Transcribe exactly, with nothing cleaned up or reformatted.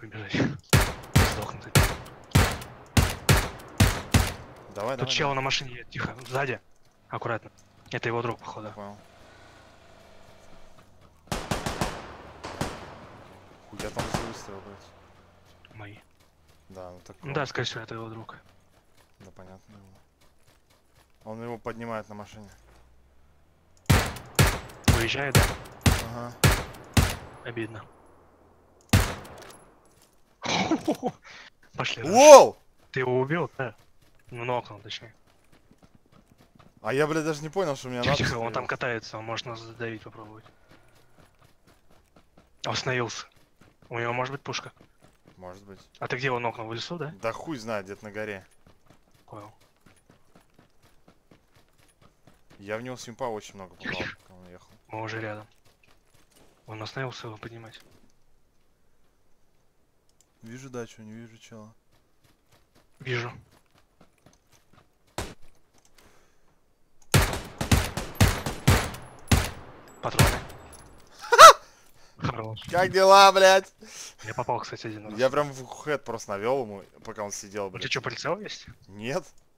побежать. Сдохнуть. Давай, Тут давай. чел давай. на машине едет, тихо, сзади. Аккуратно. Это его друг, походу. Понял. Хуя там за выстрел, блядь. Мои. Да, ну так. Ну да, скорее всего, это его друг. Да, понятно. Он его поднимает на машине. Уезжает, да? Ага. Обидно. Пошли. Воу! Ты его убил, да? Ну, нокнул, точнее. А я, блядь, даже не понял, что у меня Тихо, надо. тихо, он там катается, он может нас задавить попробовать. Остановился. У него может быть пушка. Может быть. А ты где его нокнул? В лесу, да? Да хуй знает, где-то на горе. Понял. Я в него симпа очень много попал, Тихо. когда он ехал. Мы уже рядом. Он остановился его поднимать. Вижу дачу, не вижу чела. Вижу. Патроны. Хорош. Как дела, блядь? Я попал, кстати, один раз. Я прям в хэт просто навел ему, пока он сидел, У тебя блядь. что, прицел есть? Нет?